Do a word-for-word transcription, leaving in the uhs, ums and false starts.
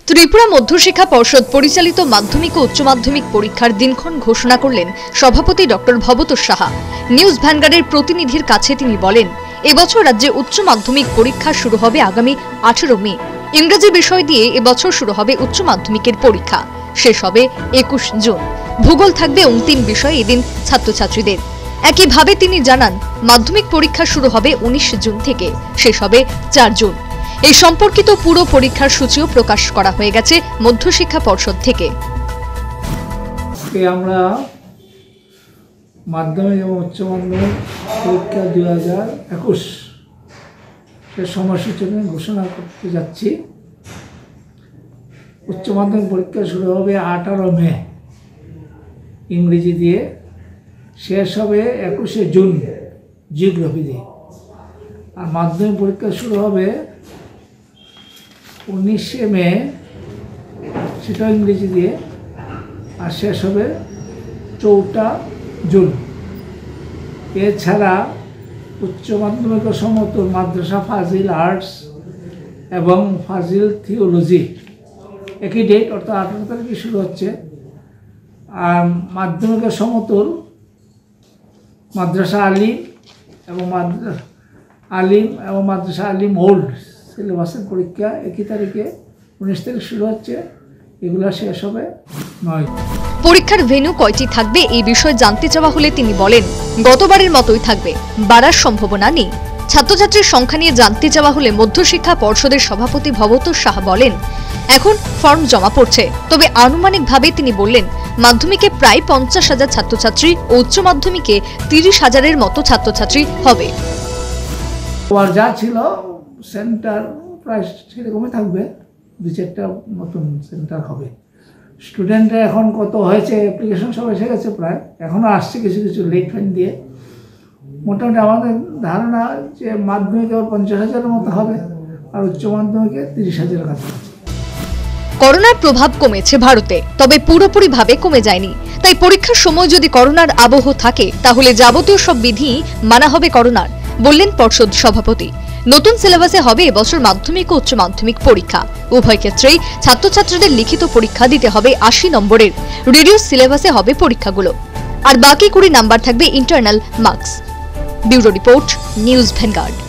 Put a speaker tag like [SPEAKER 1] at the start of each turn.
[SPEAKER 1] ত্রিপুরা মধ্যশিক্ষা পর্ষদ পরিচালিত মাধ্যমিক ও উচ্চ মাধ্যমিক পরীক্ষার দিনক্ষণ ঘোষণা করলেন সভাপতি ডক্টর ভবতোষ সাহা। নিউজ ভ্যানগার্ডের প্রতিনিধির কাছে তিনি বলেন, এবছর রাজ্যে উচ্চ মাধ্যমিক পরীক্ষা শুরু হবে আগামী আঠেরো মে। ইংরেজি বিষয় দিয়ে এবছর শুরু হবে উচ্চ মাধ্যমিকের পরীক্ষা, শেষ হবে একুশ জুন। ভূগোল থাকবে অন্তিম বিষয় এদিন ছাত্রছাত্রীদের। একইভাবে তিনি জানান, মাধ্যমিক পরীক্ষা শুরু হবে উনিশ জুন থেকে, শেষ হবে চার জুন। এই সম্পর্কিত পুরো পরীক্ষার সূচিও প্রকাশ করা হয়ে গেছে মধ্যশিক্ষা পর্ষদ থেকে।
[SPEAKER 2] আমরা মাধ্যমিক এবং উচ্চ মাধ্যমিক পরীক্ষা দুই হাজার একুশ এর সময়সূচি নিয়ে ঘোষণা করতে যাচ্ছি। উচ্চ মাধ্যমিক পরীক্ষা শুরু হবে আঠারো মে ইংরেজি দিয়ে, শেষ হবে একুশে জুন জিওগ্রাফি দিয়ে। আর মাধ্যমিক পরীক্ষা শুরু হবে উনিশে মে, সেটাও ইংরেজি দিয়ে, আর শেষ হবে চৌঠা জুন। এছাড়া উচ্চ মাধ্যমিক সমতুল মাদ্রাসা ফাজিল আর্টস এবং ফাজিল থিওলজি একই ডেট অর্থাৎ আঠারো তারিখে শুরু হচ্ছে। আর মাধ্যমিকের সমতুল মাদ্রাসা আলিম এবং মাদ্রাসা আলিম এবং মাদ্রাসা আলিম ওল্ড সিলেবাসের পরীক্ষা একই তারিখে উনিশ তারিখ শুরু হচ্ছে, এগুলো শেষ হবে নয়।
[SPEAKER 1] পরীক্ষার ভেন্যু কয়টি থাকবে এই বিষয়ে জানতে চাওয়া হলে তিনি বলেন, গতবারের মতোই থাকবে, বাড়ার সম্ভাবনা নেই। ছাত্রছাত্রীর সংখ্যা নিয়ে জানতে চাওয়া হলে মধ্যশিক্ষা পর্ষদের সভাপতি ভবতোষ সাহা বলেন, এখন ফর্ম জমা পড়ছে, তবে আনুমানিকভাবে তিনি বললেন, মাধ্যমিকে প্রায় পঞ্চাশ হাজার ছাত্রছাত্রী ও উচ্চ মাধ্যমিকে তিরিশ হাজারের মতো ছাত্রছাত্রী হবে।
[SPEAKER 2] যা ছিল সেন্টার প্রায় সেরকমই থাকবে, দু চারটা নতুন সেন্টার হবে। স্টুডেন্টরা এখন কত হয়েছে, অ্যাপ্লিকেশন সব এসে গেছে প্রায়, এখনও আসছে কিছু কিছু লেট ফাইন দিয়ে। মোটামুটি আমাদের ধারণা যে মাধ্যমিকে পঞ্চাশ হাজারের মতো হবে, আর উচ্চ মাধ্যমিকে তিরিশ হাজারের কাছে।
[SPEAKER 1] করোনার প্রভাব কমেছে ভারতে, তবে পুরোপুরিভাবে কমে যায়নি। তাই পরীক্ষার সময় যদি করোনার আবহ থাকে, তাহলে যাবতীয় সব বিধি মানা হবে করোনার, বললেন পর্ষদ সভাপতি। নতুন সিলেবাসে হবে এবছর মাধ্যমিক ও উচ্চ মাধ্যমিক পরীক্ষা। উভয় ক্ষেত্রেই ছাত্রছাত্রীদের লিখিত পরীক্ষা দিতে হবে আশি নম্বরের। রিডিউস সিলেবাসে হবে পরীক্ষাগুলো, আর বাকি কুড়ি নাম্বার থাকবে internal marks. Bureau report, news vanguard.